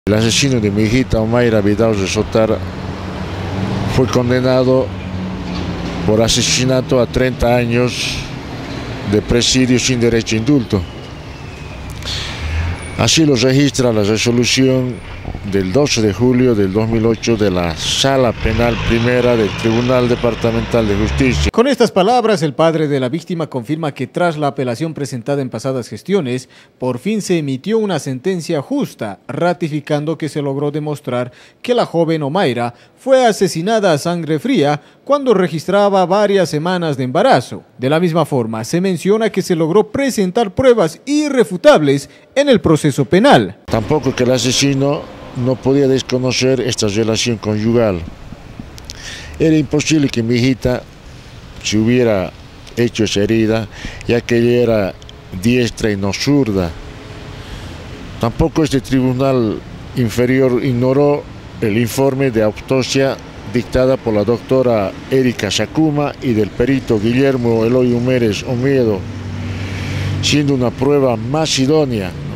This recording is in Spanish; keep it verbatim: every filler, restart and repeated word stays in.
El asesino de mi hijita Omaira Vidal de Sotar fue condenado por asesinato a treinta años de presidio sin derecho a indulto. Así lo registra la resolución del doce de julio del dos mil ocho de la Sala Penal Primera del Tribunal Departamental de Justicia. Con estas palabras, el padre de la víctima confirma que tras la apelación presentada en pasadas gestiones, por fin se emitió una sentencia justa, ratificando que se logró demostrar que la joven Omaira fue asesinada a sangre fría cuando registraba varias semanas de embarazo. De la misma forma, se menciona que se logró presentar pruebas irrefutables en el proceso penal. Tampoco que el asesino no podía desconocer esta relación conyugal. Era imposible que mi hijita se hubiera hecho esa herida, ya que ella era diestra y no zurda. Tampoco este tribunal inferior ignoró el informe de autopsia dictada por la doctora Erika Sakuma y del perito Guillermo Eloy Humérez Omiedo, siendo una prueba más idónea